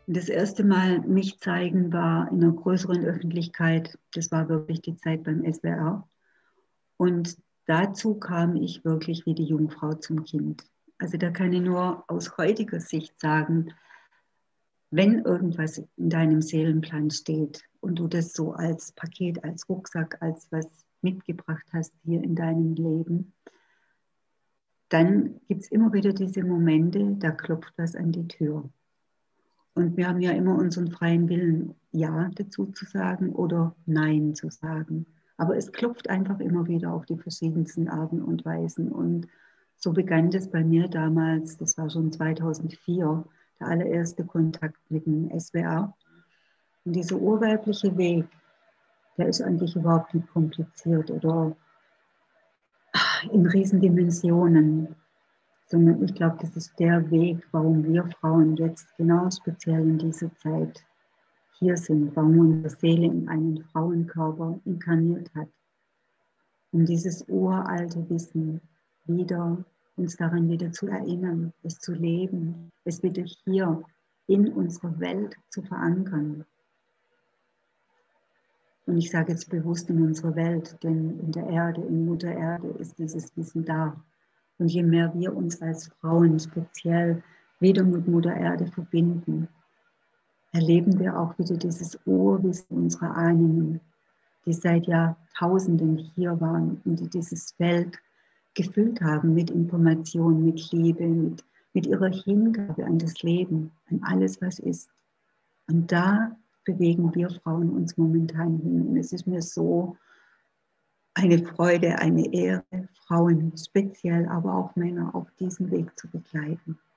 Und das erste Mal mich zeigen war in einer größeren Öffentlichkeit. Das war wirklich die Zeit beim SWR. Und dazu kam ich wirklich wie die Jungfrau zum Kind. Also da kann ich nur aus heutiger Sicht sagen, wenn irgendwas in deinem Seelenplan steht und du das so als Paket, als Rucksack, als was mitgebracht hast hier in deinem Leben, dann gibt es immer wieder diese Momente, da klopft was an die Tür. Und wir haben ja immer unseren freien Willen, Ja dazu zu sagen oder Nein zu sagen. Aber es klopft einfach immer wieder auf die verschiedensten Arten und Weisen. Und so begann das bei mir damals, das war schon 2004, der allererste Kontakt mit dem SWR. Und dieser urweibliche Weg, der ist eigentlich überhaupt nicht kompliziert oder in Riesendimensionen, sondern ich glaube, das ist der Weg, warum wir Frauen jetzt genau speziell in dieser Zeit hier sind, warum unsere Seele in einen Frauenkörper inkarniert hat, um dieses uralte Wissen wieder, uns daran wieder zu erinnern, es zu leben, es wieder hier in unserer Welt zu verankern. Und ich sage jetzt bewusst in unserer Welt, denn in der Erde, in Mutter Erde ist dieses Wissen da. Und je mehr wir uns als Frauen speziell wieder mit Mutter Erde verbinden, erleben wir auch wieder dieses Urwissen unserer Ahnen, die seit Jahrtausenden hier waren und die dieses Feld gefüllt haben mit Information, mit Liebe, mit ihrer Hingabe an das Leben, an alles, was ist. Und da bewegen wir Frauen uns momentan hin. Und es ist mir so eine Freude, eine Ehre, Frauen speziell, aber auch Männer auf diesem Weg zu begleiten.